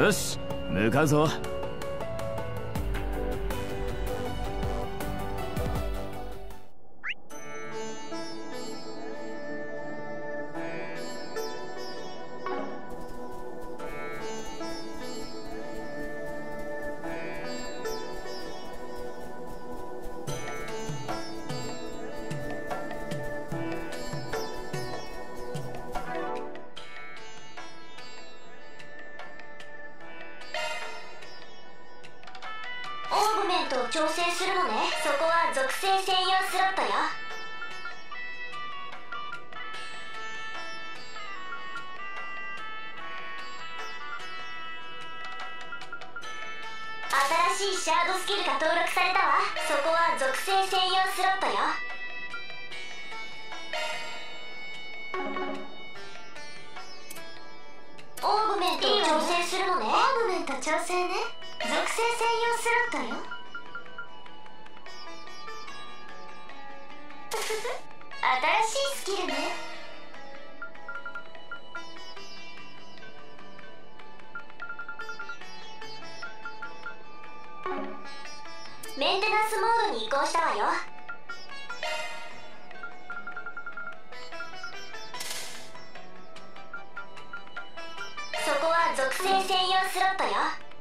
よし、向かうぞ。 オーグメントを調整するのね。そこは属性専用スロットよ。新しいシャードスキルが登録されたわ。そこは属性専用スロットよ。オーグメントを調整するのね。オーグメント調整ね。属性専用スロットよ。新しいスキルね。メンテナンスモードに移行したわよ。そこは属性専用スロットよ。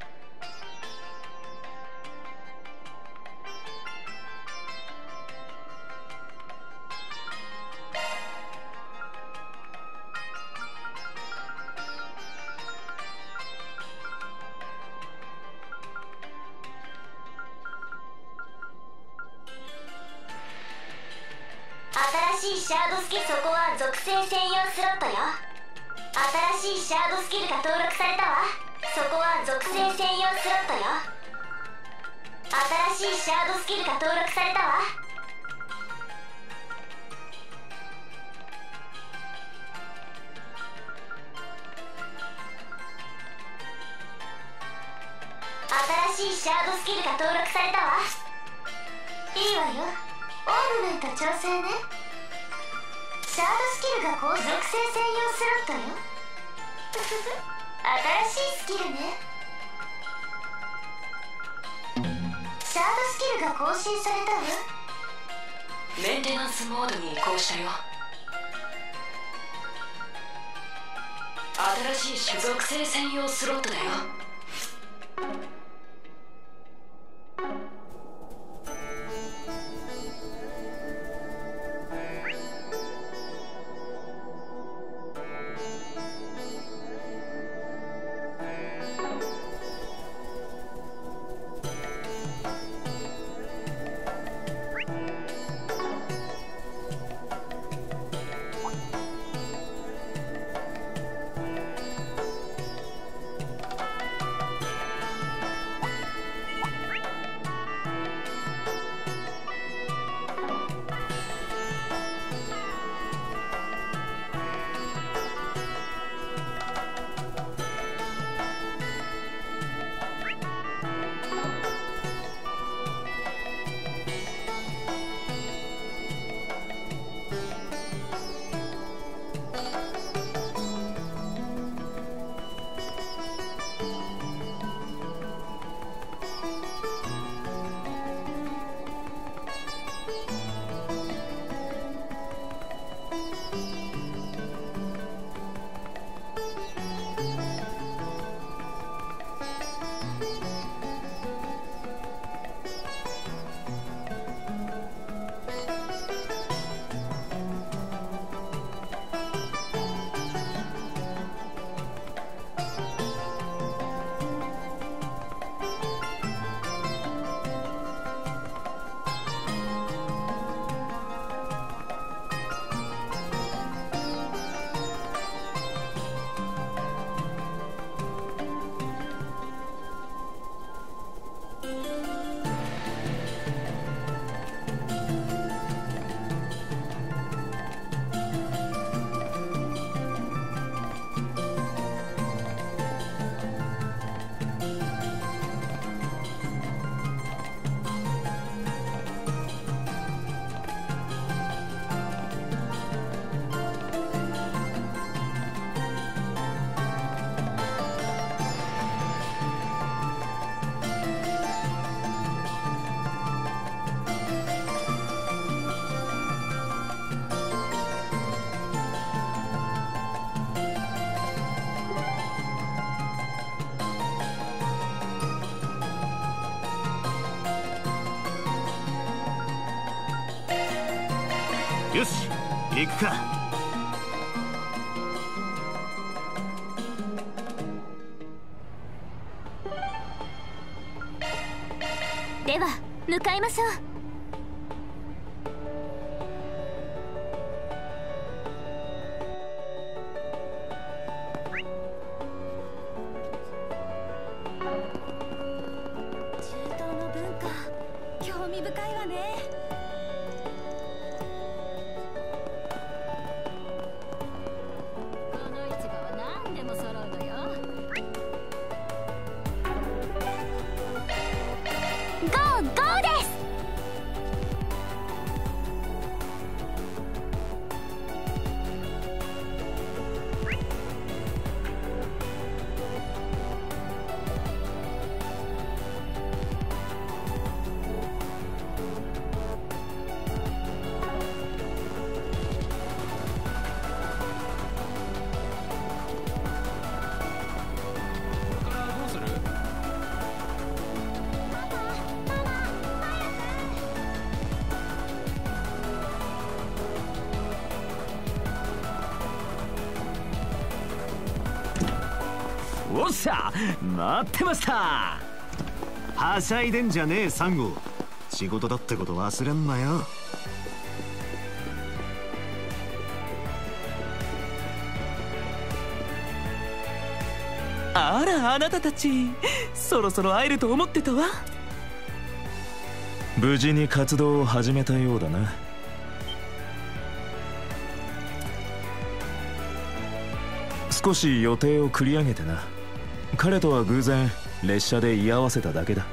新しいシャードスキル。そこは属性専用スロットよ。新しいシャードスキルが登録されたわ。そこは属性専用スロットよ。新しいシャードスキルが登録されたわ。新しいシャードスキルが登録されたわ。いいわよ。オーグメント調整ね。シャードスキルが属性専用スロットよ。新しいスキルね。シャードスキルが更新されたわ。 メンテナンスモードに移行したよ。新しい属性専用スロットだよ。 よし行くか。 では向かいましょう。 中東の文化、興味深いわね。この市場は何でも揃うのよ。 ゴーゴーです。 おっしゃ、待ってました。はしゃいでんじゃねえサンゴ。仕事だってこと忘れんなよ。 あら、あなたたちそろそろ会えると思ってたわ。 無事に活動を始めたようだな。少し予定を繰り上げてな。彼とは偶然列車で居合わせただけだ。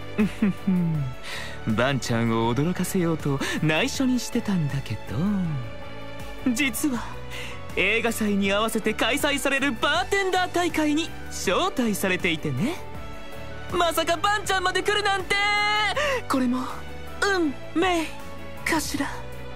バンちゃんを驚かせようと内緒にしてたんだけど、実は映画祭に合わせて開催されるバーテンダー大会に招待されていてね。まさかバンちゃんまで来るなんて、これも運命かしら。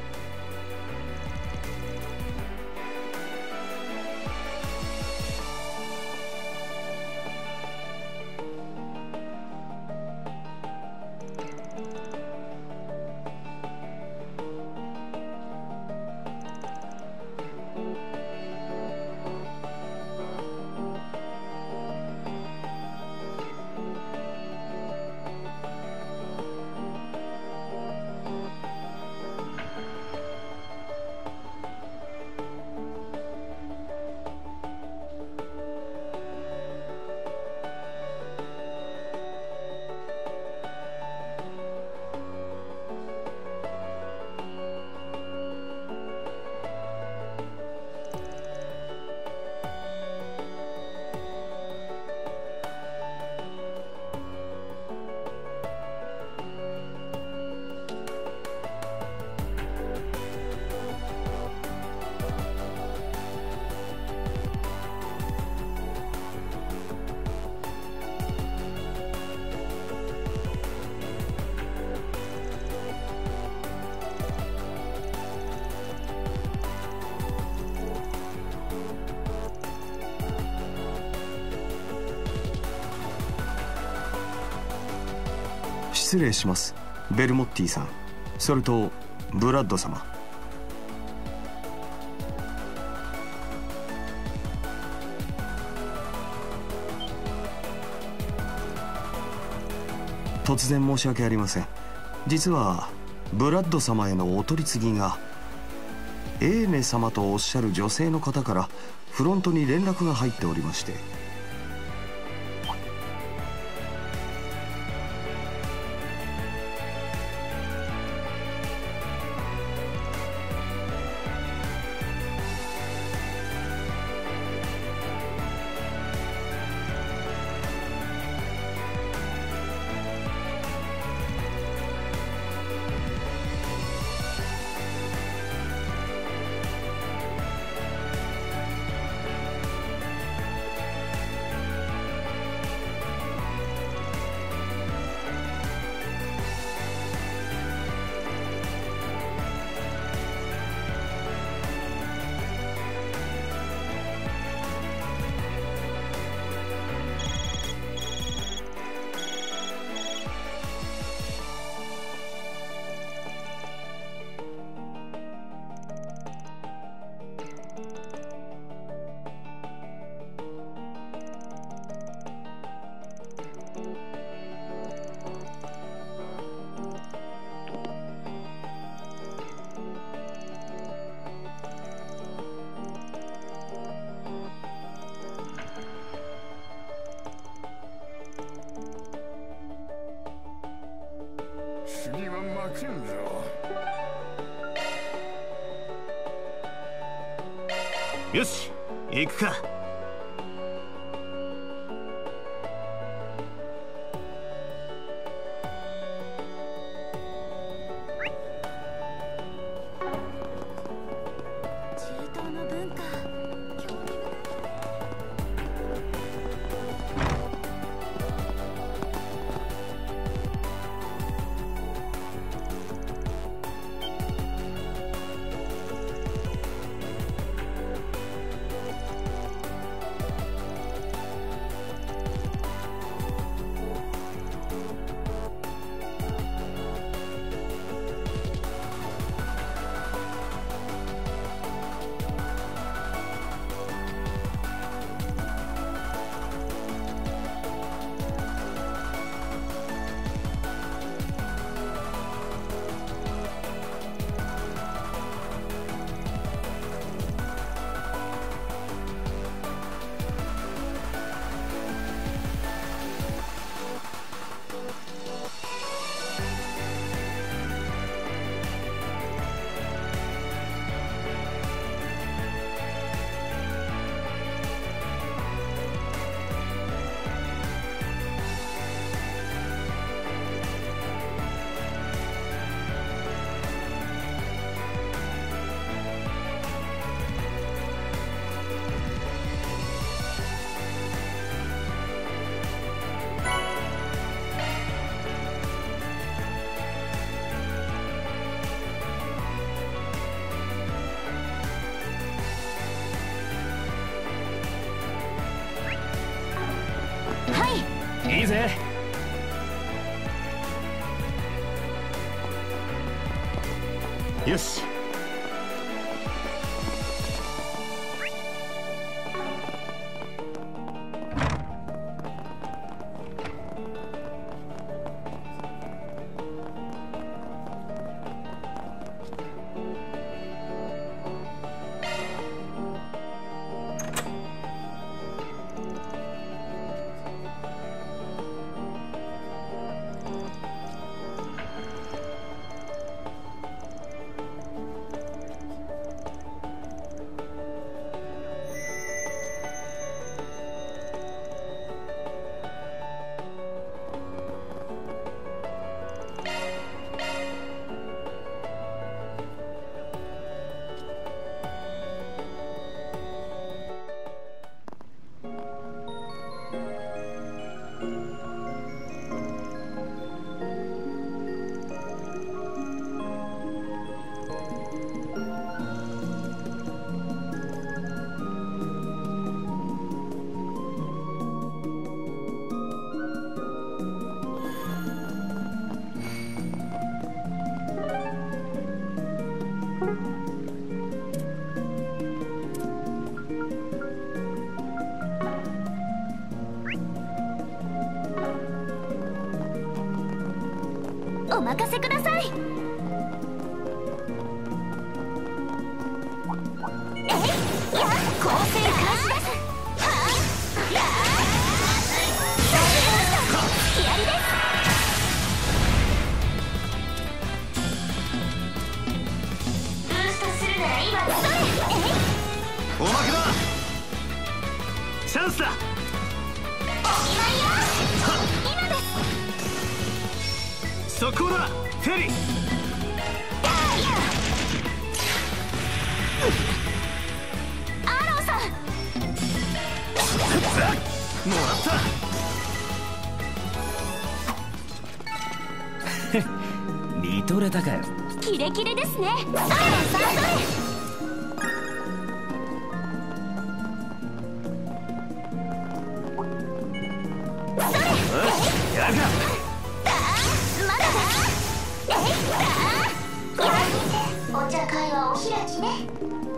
失礼します、ベルモッティさん。それとブラッド様。突然申し訳ありません。実はブラッド様へのお取り次ぎがエーネ様とおっしゃる女性の方からフロントに連絡が入っておりまして。 よし行くか。 いいぜ。 よし。 お任せください。構成開始です。ヒアリです。ブーストするなら今だ。 おまけだ。チャンスだ。 お見舞いよ。今です。 速攻だフェリー。 アーロンさん。 もらった見とれたかよ。 キレキレですね。アーロンさんやるか。 まだだ。お茶会はお開きね。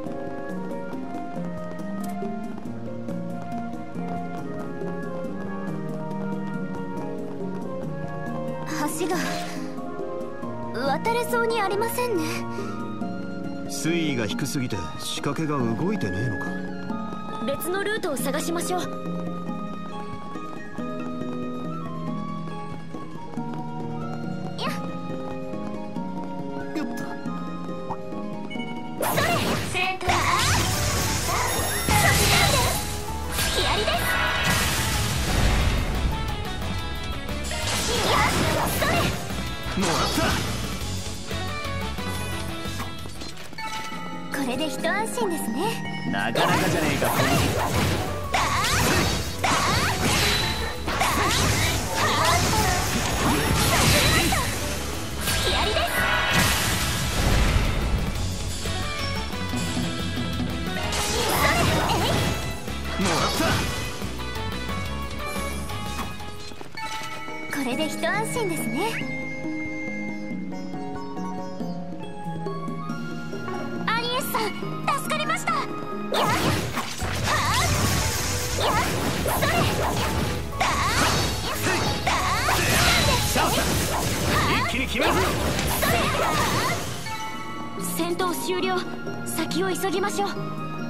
橋が渡れそうにありませんね。 水位が低すぎて仕掛けが動いてねえのか。 別のルートを探しましょう。 これで一安心ですね。 なかなかじゃねえか。 やりです。これで一安心ですね。アニエスさん、助かりました。やっはあやっそれ一気に決めるぞ。 戦闘終了。先を急ぎましょう。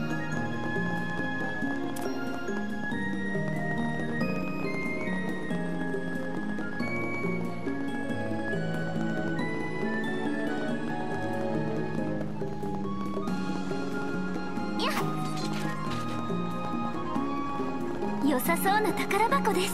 良さそうな宝箱です。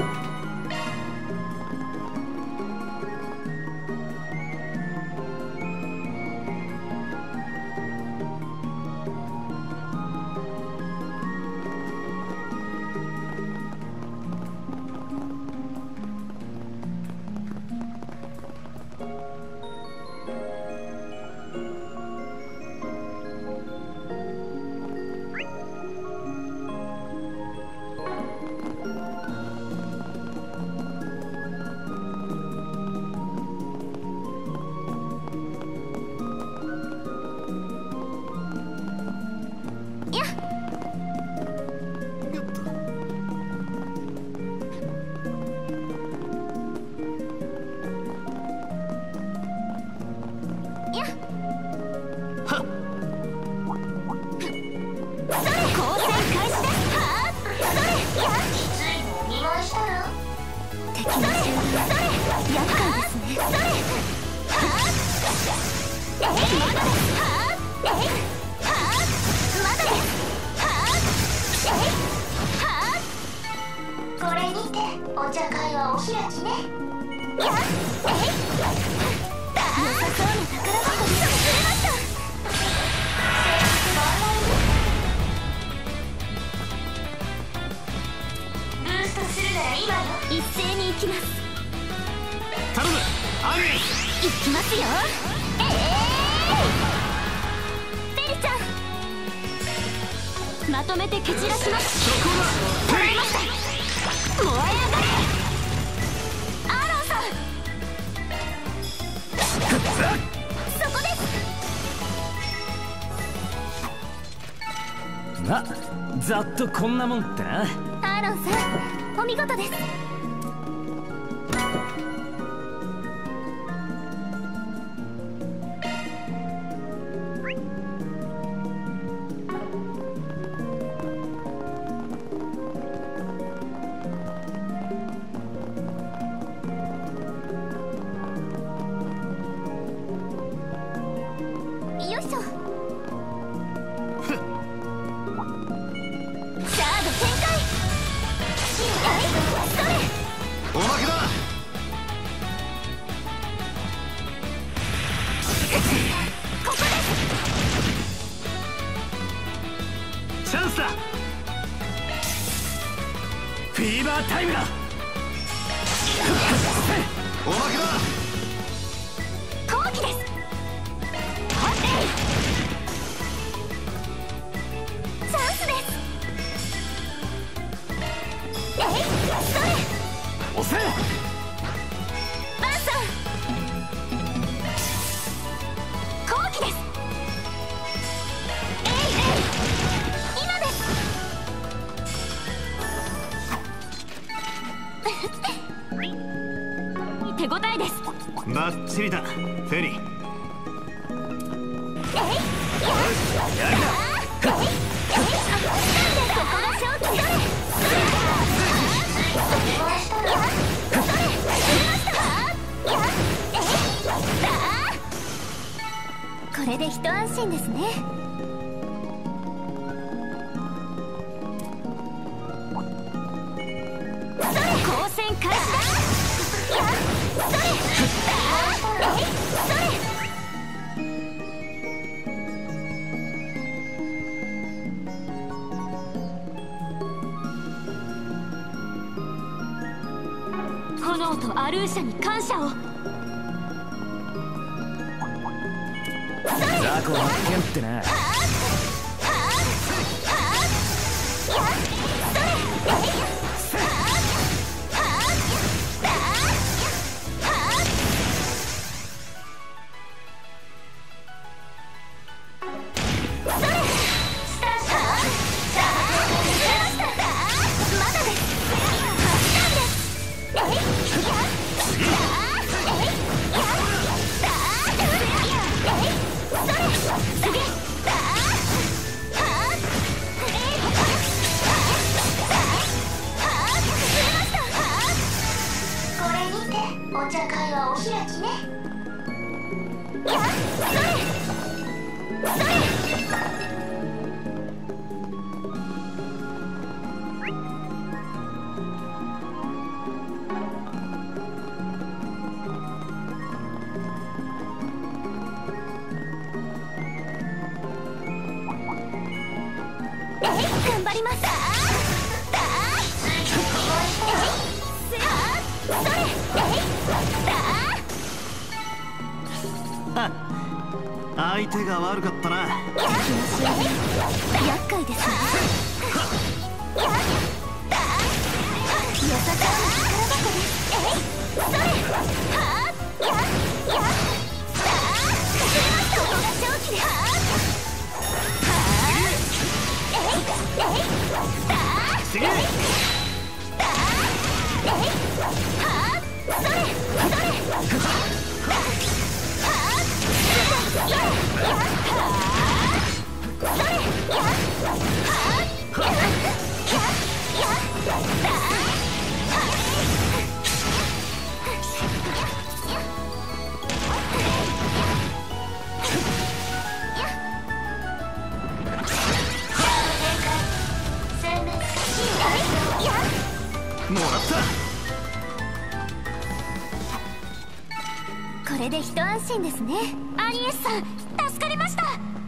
これにてお茶会はお開きね。やっ良さそうな宝箱に忘れました。ブーストするなら今よ。一斉に行きます。 頼むアニエス。 行きますよ。ペリちゃん、まとめて蹴散らします。捉えました。燃え上がれアーロンさん。そこです。 ま、ざっとこんなもんってな。 アーロンさん、お見事です。よいしょ。シャード展開。それおまけだ。 ここです。 チャンスだ。フィーバータイムだ。おまけだ。 後期です。チャンスです。それ押せ。 バンさん、後期です。今です。手応えです。 バッチリだフェリー。 これで一安心ですね。交戦開始だ。 炎とアルーシャに感謝を。 雑魚発見ってな。 お茶会はお開きね。 頑張ります。 相手が悪かったな。 厄介ですね。よさそうな力箱です。 もらった。 これで一安心ですね。アニエスさん、助かりました。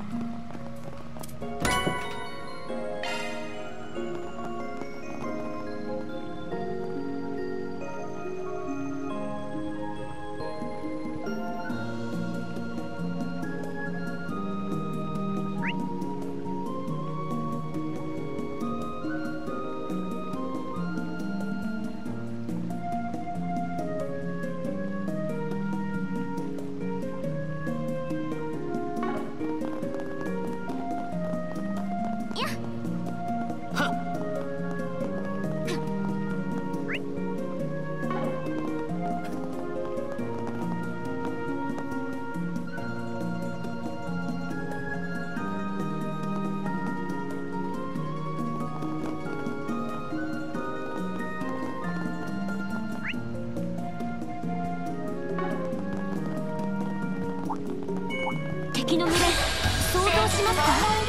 敵の群れ、想像しますか？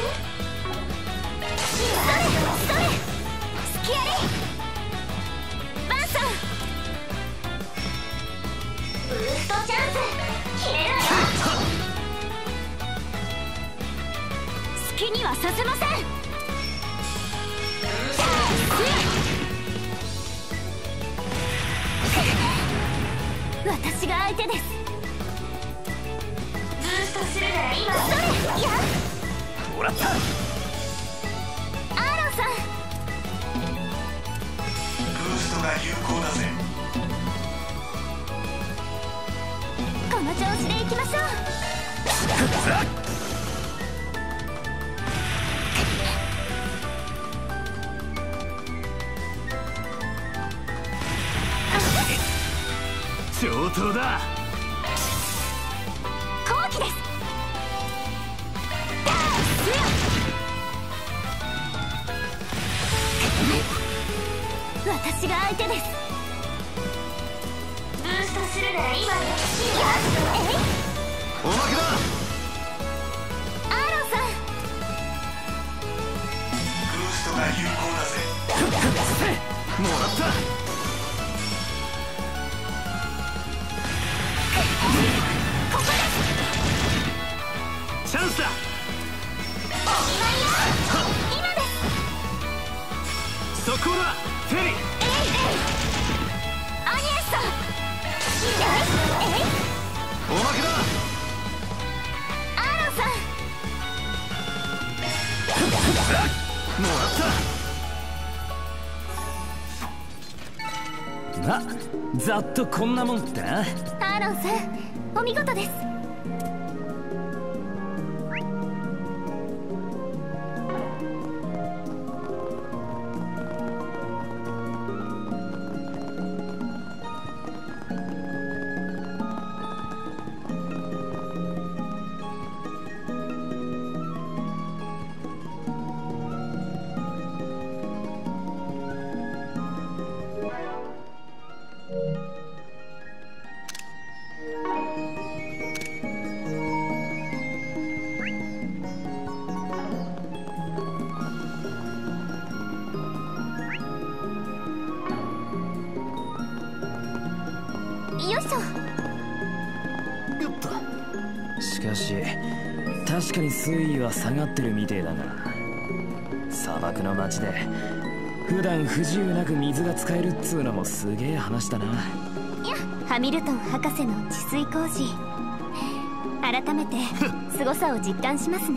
それスキアリバンさん、 ブーストチャンス決めるわよ。 好きにはさせません。私が相手です。 ブーストするなら今。 もらった。 アーロンさん、 ブーストが有効だぜ。 この調子でいきましょう。 上等だ。 好機です。私が相手です。 ブーストするなら今よ。 おまけだ。 アーロンさん、 ブーストが有効だぜ。 もらった。チャンスだ。 今です。 速攻だ。フェリー。 アニエスさん、 おまけだ。 アーロンさん、 もらった。 ま、ざっとこんなもんってな。 アーロンさん、お見事です。よいしょ。 しかし確かに水位は下がってるみてえだが、砂漠の街で普段不自由なく水が使えるっつうのもすげえ話だな。 ハミルトン博士の治水工事、改めて凄さを実感しますね。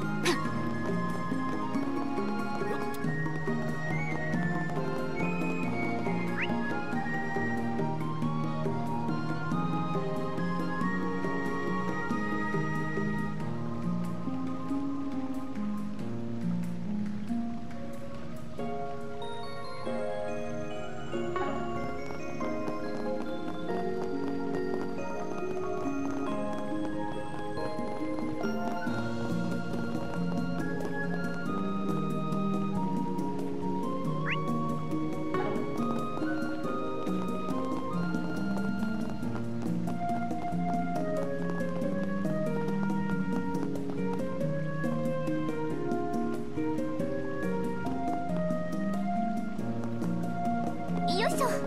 よいしょ。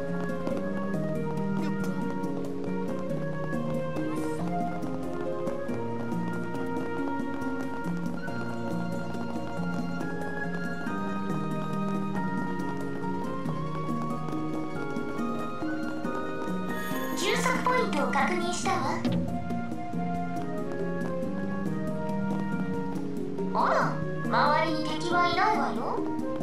休息ポイントを確認したわ。あら、周りに敵はいないわよ。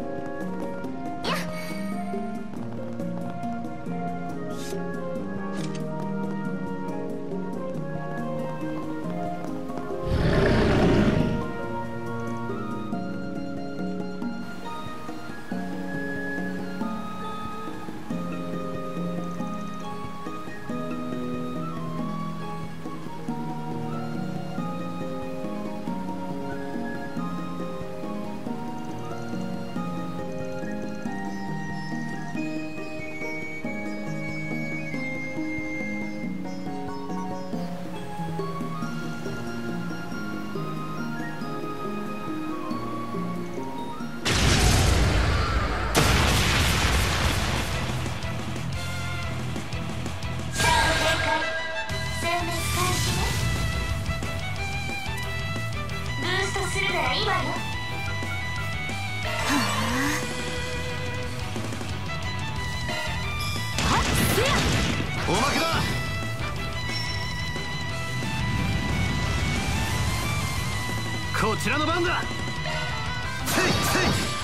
おまけだ。こちらの番だ。せいせ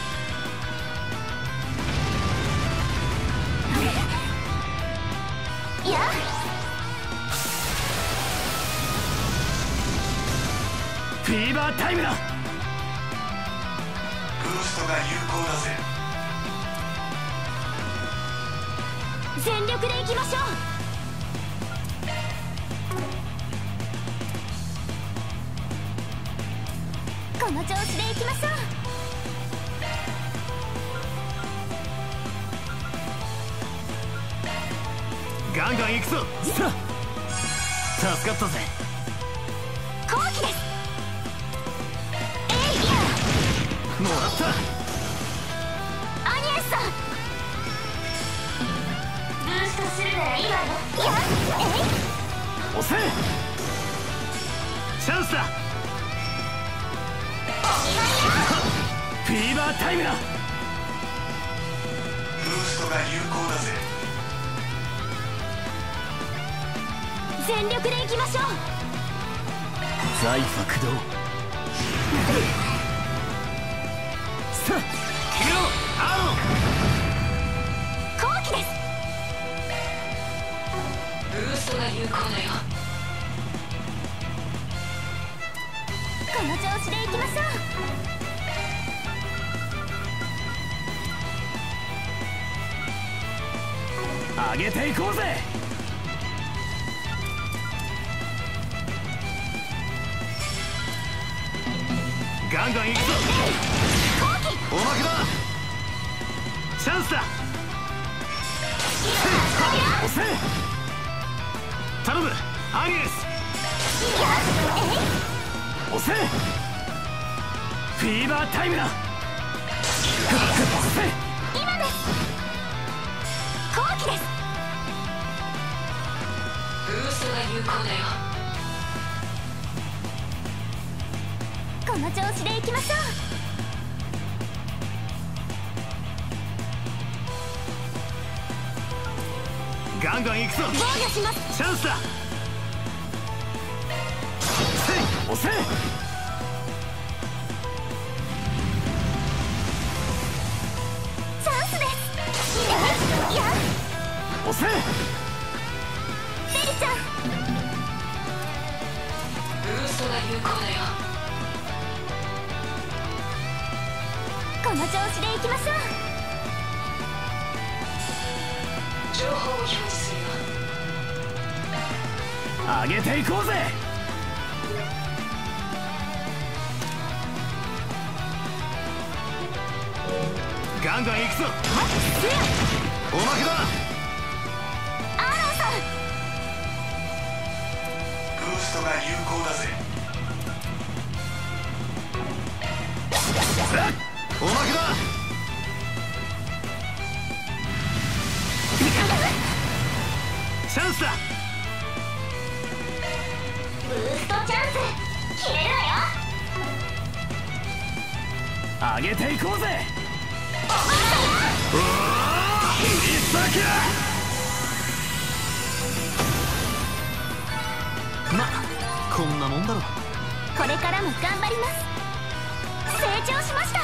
い。いや、フィーバータイムだ。 ブーストが有効だぜ。 全力でいきましょう。この調子でいきましょう。 ガンガン行くぞ。さあ、助かったぜ。 後期です。 もらった。 アニエスさん、ブーストするなら今よ。いや、 押せ。チャンスだ。フィーバータイムだ。 ブーストが有効だぜ。 全力でいきましょう。 財不動さあ決めろアーロン。 後期です。 ブーストが有効だよ。 この調子でいきましょう。 上げていこうぜ。 ガンガン行くぞ。おまけだ。チャンスだ。 押せ。 頼むアニエス。 押せ。フィーバータイムだ。押せ。 今です。後期です。 ブーストが有効だよ。 この調子でいきましょう。 ガンガン行くぞ。 防御します。 チャンスだ。 押せ。 チャンスです。いや押せ。 ベリちゃん。 ブーストが有効だよ。 この調子でいきましょう。 情報を表示するよ。 上げていこうぜ。 ガンガン行くぞ。おまけだ。 アーロンさん。 ブーストが有効だぜ。 おまけだ。チャンスだ。 ブーストチャンス決めるわよ。 上げていこうぜ。 まこんなもんだろ。 これからも頑張ります。成長しました。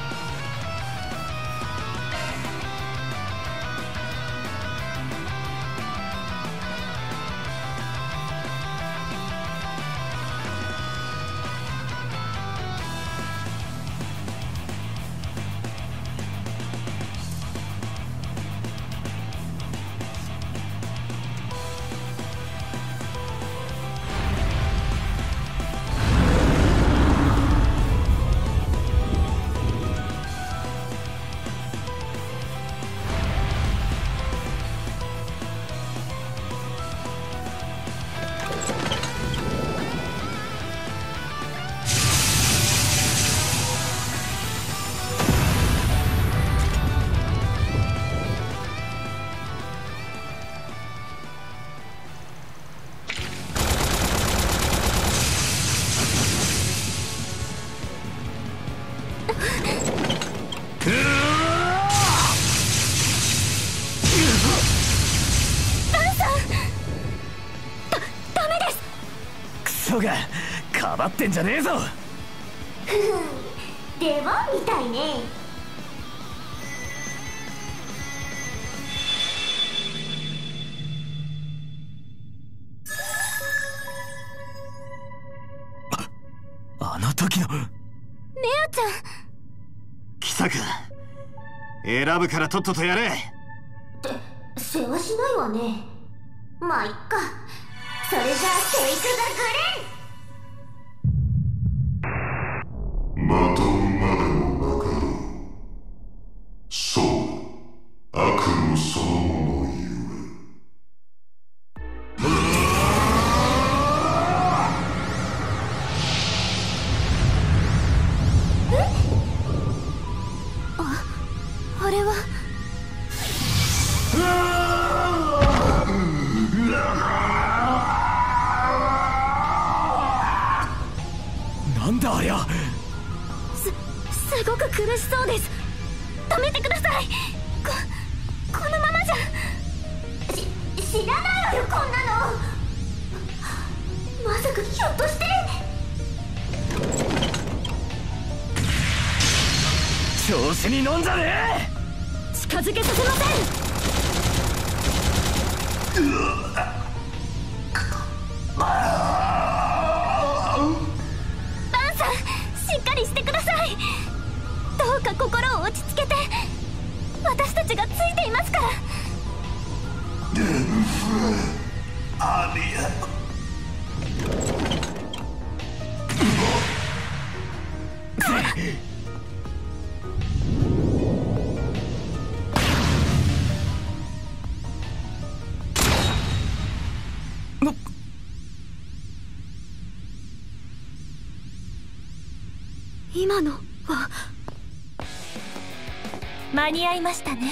がかばってんじゃねえぞ。 出番みたいね。 あの時のレアちゃん。 来たか。選ぶからとっととやれ。 って世話しないわね。まあいっか。それじゃあテイク・ザ・グレン。 まとうまでもなかろう。そう悪夢そのものゆえ。あれはなんだありゃ。 すごく苦しそうです。止めてください。このままじゃ知らないわよこんなの。 まさかひょっとして。 調子に乗んじゃねえ。 近づけさせません。 バンさん、しっかりしてください。どうか心を落ち着けて。私たちがついていますから。 アリア。 今のは間に合いましたね。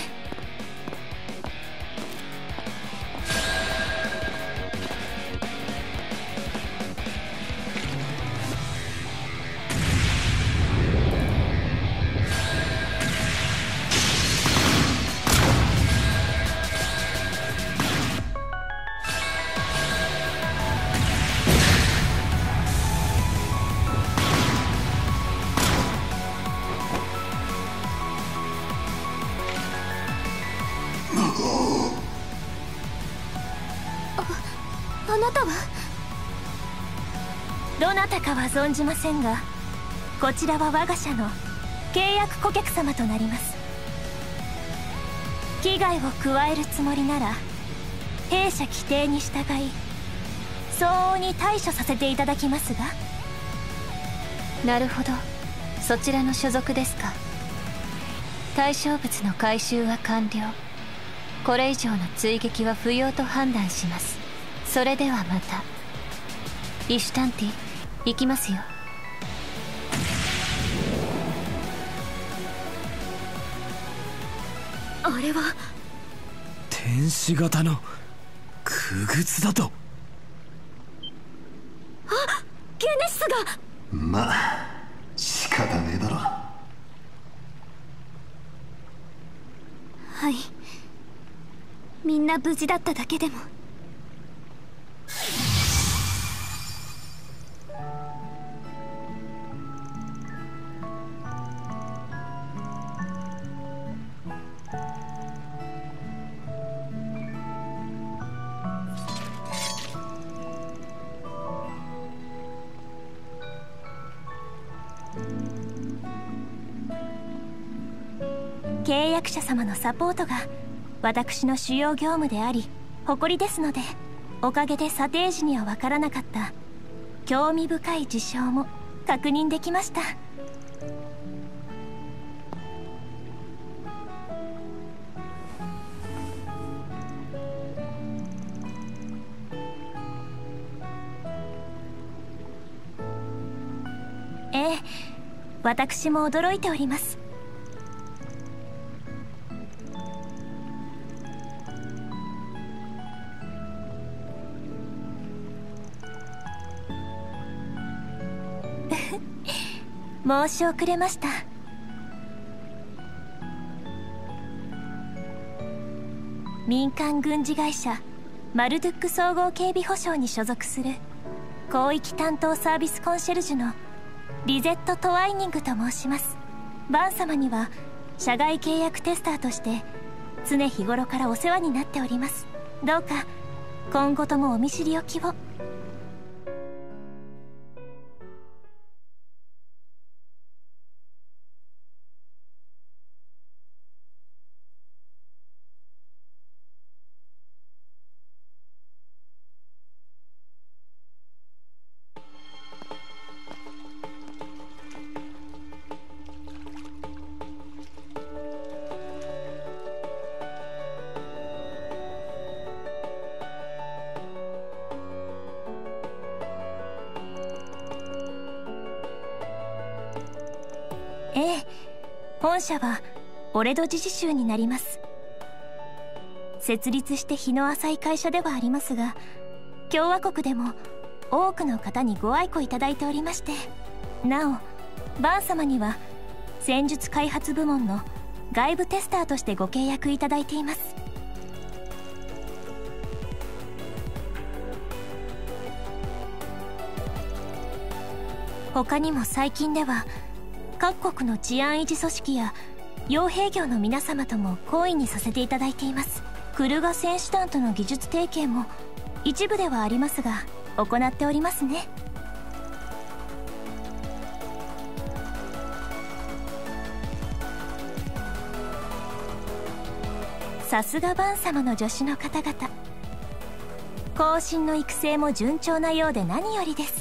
あなたは？どなたかは存じませんが、こちらは我が社の契約顧客様となります。危害を加えるつもりなら弊社規定に従い相応に対処させていただきますが。 なるほど、そちらの所属ですか。対象物の回収は完了。これ以上の追撃は不要と判断します。それではまた。イシュタンティ、行きますよ。 あれは天使型の傀儡だと。 あ、ゲネシスが。 まあ仕方ねえだろ。 はい、みんな無事だっただけでも。契約者様のサポートが私の主要業務であり誇りですので、おかげで査定時には分からなかった興味深い事象も確認できました。ええ、私も驚いております。申し遅れました。民間軍事会社マルドゥック総合警備保障に所属する広域担当サービスコンシェルジュのリゼット・トワイニングと申します。バン様には社外契約テスターとして常日頃からお世話になっております。どうか今後ともお見知りおきを。ええ、本社はオレド自治州になります。設立して日の浅い会社ではありますが、共和国でも多くの方にご愛顧いただいておりまして、なおバン様には戦術開発部門の外部テスターとしてご契約いただいています。 他にも最近では各国の治安維持組織や傭兵業の皆様とも懇意にさせていただいています。クルガ選手団との技術提携も一部ではありますが行っておりますね。さすがバン様の助手の方々、後進の育成も順調なようで何よりです。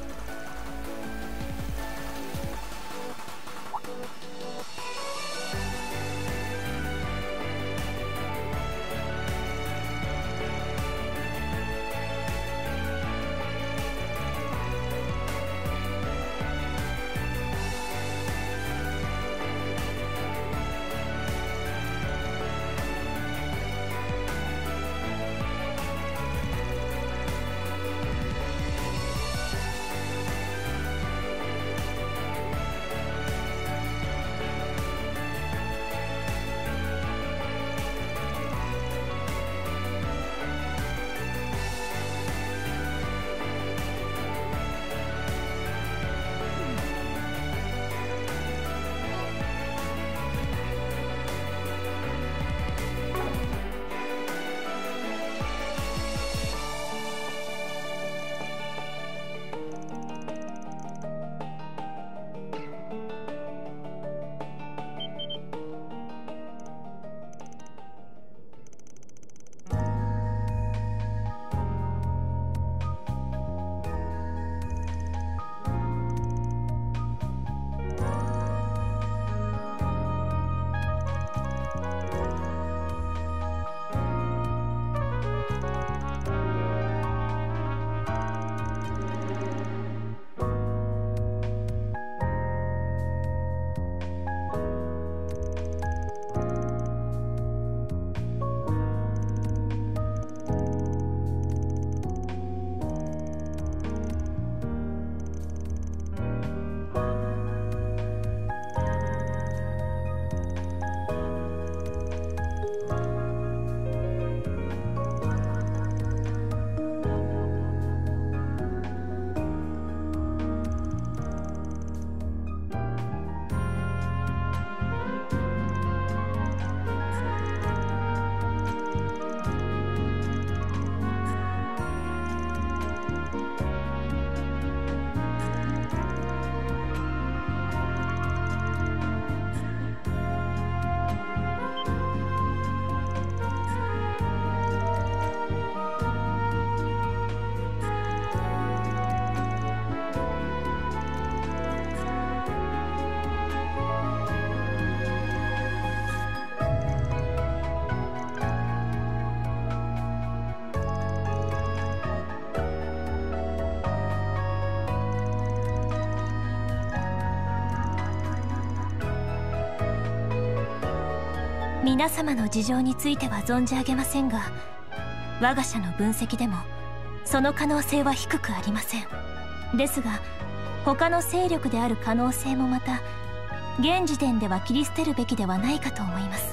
皆様の事情については存じ上げませんが、我が社の分析でもその可能性は低くありません。ですが他の勢力である可能性もまた現時点では切り捨てるべきではないかと思います。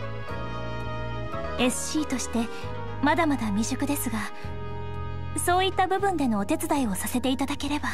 SC としてまだまだ未熟ですが、そういった部分でのお手伝いをさせていただければ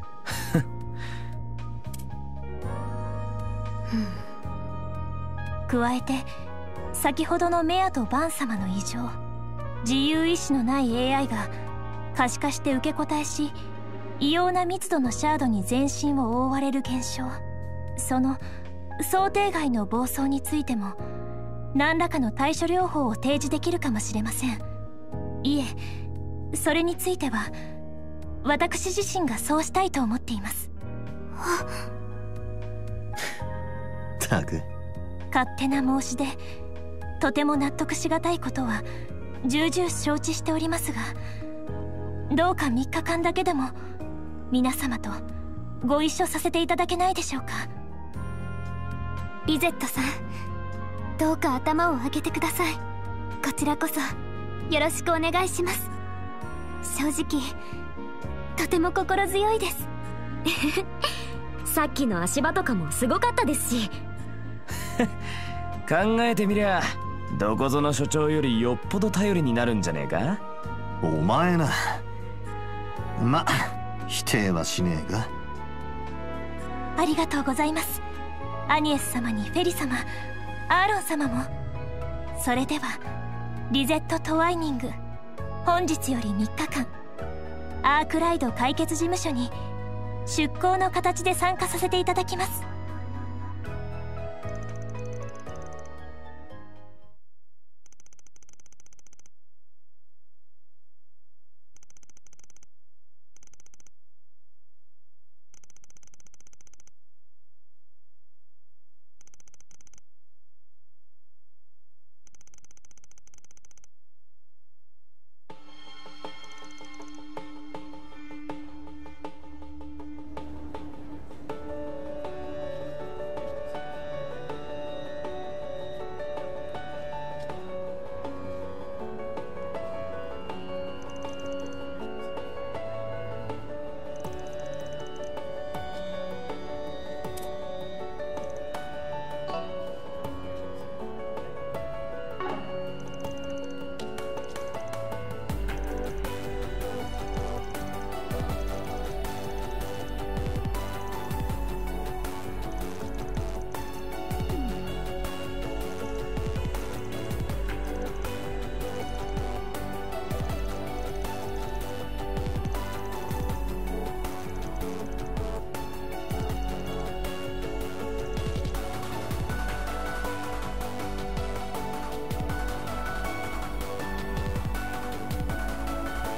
加えて先ほどのメアとバン様の異常、自由意志のない AI が可視化して受け答えし、異様な密度のシャードに全身を覆われる現象、その想定外の暴走についても何らかの対処療法を提示できるかもしれません。いえ、それについては私自身がそうしたいと思っています。 ったく勝手な申し出、とても納得しがたいことは重々承知しておりますが、どうか3日間だけでも皆様とご一緒させていただけないでしょうか。 リゼットさん、どうか頭を上げてください。こちらこそよろしくお願いします。正直とても心強いですさっきの足場とかもすごかったですし考えてみりゃどこぞの所長よりよっぽど頼りになるんじゃねえか。 お前な。ま、否定はしねえが。 ありがとうございます。アニエス様にフェリ様、アーロン様も。それではリゼット・トワイニング、本日より3日間アークライド解決事務所に出向の形で参加させていただきます。